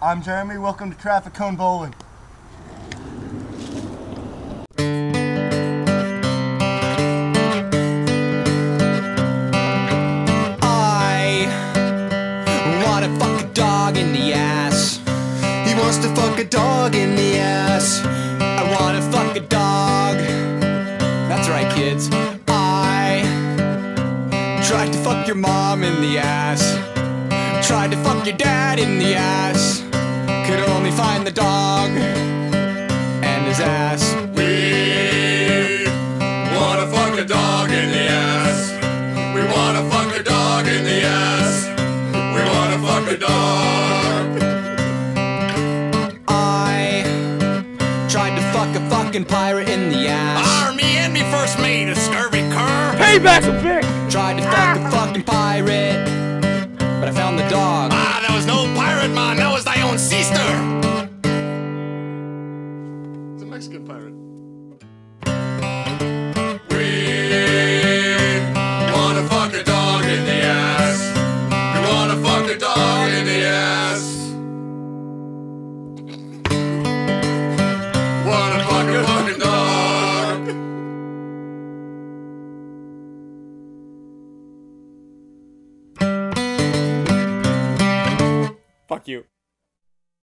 I'm Jeremy. Welcome to Traffic Cone Bowling. I wanna fuck a dog in the ass. He wants to fuck a dog in the ass. I wanna fuck a dog. That's right, kids. I tried to fuck your mom in the ass. Tried to fuck your dad in the ass. Could only find the dog and his ass. We wanna fuck a dog in the ass. We wanna fuck a dog in the ass. We wanna fuck a dog. I tried to fuck a fucking pirate in the ass. Me and me first mate, a scurvy cur. Payback's a bitch! Tried to fuck a fucking pirate, but I found the dog. That was no pirate, man. That was thy own sister. It's a Mexican pirate. We wanna fuck a dog in the ass. We wanna fuck a dog in the ass. Wanna fuck a fucking dog. Fuck you.